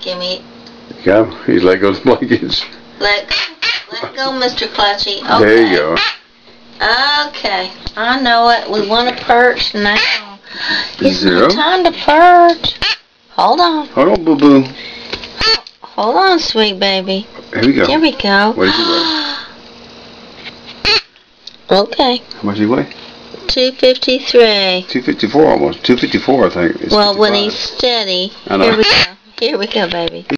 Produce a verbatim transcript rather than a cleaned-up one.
Give me. Yeah, he's let go of the blankets. Let go. Let go, Mister Clutchy. Okay. There you go. Okay. I know it. We want to perch now. It's Zero. not time to perch. Hold on. Hold on, boo-boo. Hold on, sweet baby. Here we go. There we go. What did you weigh? Okay. How much did he weigh? two fifty-three. two fifty-four almost. two fifty-four, I think. It's well, fifty-five. when he's steady. I know. Here we go. Here we go, baby.